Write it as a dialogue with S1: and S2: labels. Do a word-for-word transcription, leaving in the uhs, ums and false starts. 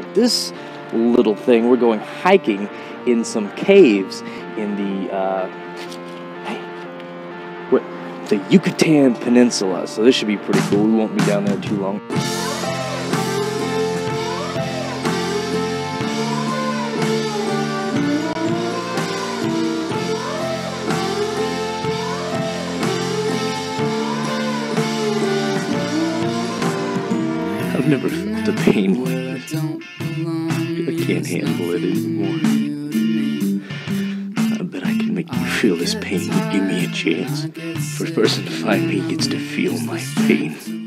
S1: this little thing, we're going hiking in some caves in the uh, hey, what, the Yucatan Peninsula. So this should be pretty cool. We won't be down there too long. I've never felt a pain like this. I can't handle it anymore. I bet I can make you feel this pain. Give me a chance. First person to find me gets to feel my pain.